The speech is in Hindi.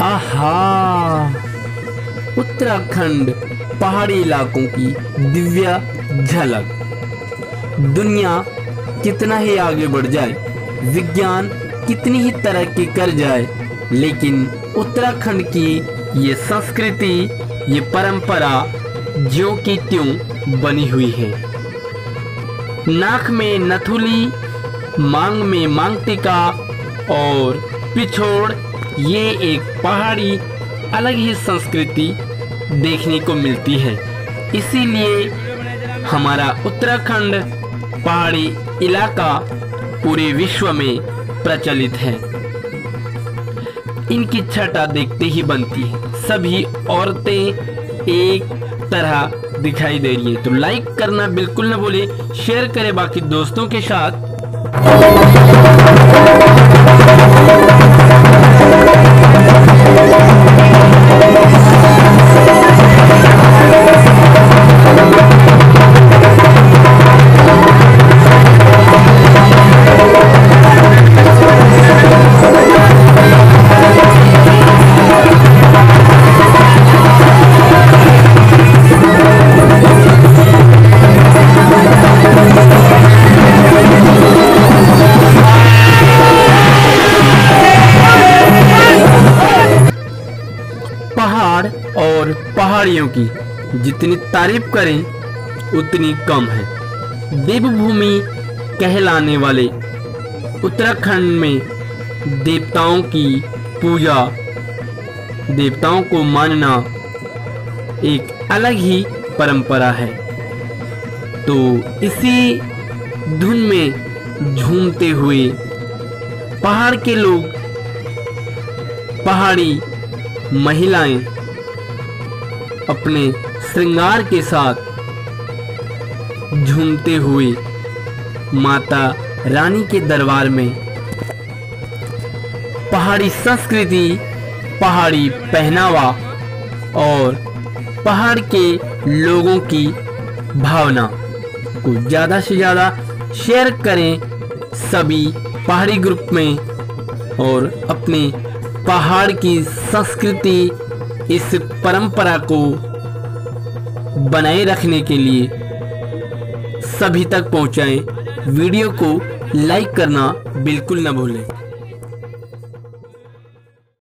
आहा, उत्तराखंड पहाड़ी इलाकों की दिव्य झलक। दुनिया कितना ही आगे बढ़ जाए, विज्ञान कितनी ही तरक्की कर जाए, लेकिन उत्तराखंड की ये संस्कृति, ये परंपरा ज्यों की त्यों बनी हुई है। नाक में नथुली, मांग में मांग टीका और पिछोड़, ये एक पहाड़ी अलग ही संस्कृति देखने को मिलती है। इसीलिए हमारा उत्तराखंड पहाड़ी इलाका पूरे विश्व में प्रचलित है। इनकी छटा देखते ही बनती है, सभी औरतें एक तरह दिखाई दे रही है। तो लाइक करना बिल्कुल न भूले, शेयर करें बाकी दोस्तों के साथ। पहाड़ और पहाड़ियों की जितनी तारीफ करें उतनी कम है। देवभूमि कहलाने वाले उत्तराखंड में देवताओं की पूजा, देवताओं को मानना एक अलग ही परंपरा है। तो इसी धुन में झूमते हुए पहाड़ के लोग, पहाड़ी महिलाएं अपने श्रृंगार के साथ झूमते हुए माता रानी के दरबार में पहाड़ी संस्कृति, पहाड़ी पहनावा और पहाड़ के लोगों की भावना को ज़्यादा से ज़्यादा शेयर करें सभी पहाड़ी ग्रुप में, और अपने पहाड़ की संस्कृति, इस परंपरा को बनाए रखने के लिए सभी तक पहुंचाएं। वीडियो को लाइक करना बिल्कुल न भूलें।